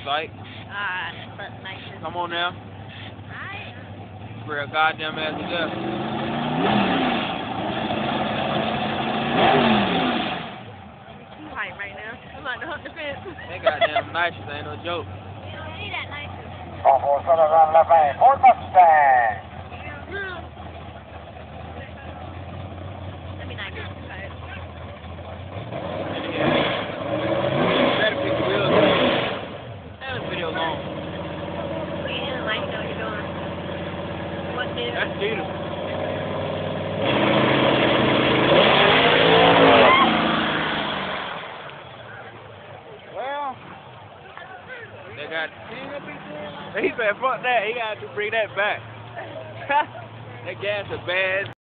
psych. That's nice. Come on now. Alright. Real goddamn ass to death. Too hype right now. I'm about to hump the fence. That goddamn nitrous ain't no joke. We don't need that nitrous. Almost on the run left lane. Fourth Mustang. Let me not get too hype. Better pick the wheels up. That was video long. We didn't like know what you're doing. What did? That's Jeter. Well, they got. He said, fuck that. He got to bring that back. That gas is bad.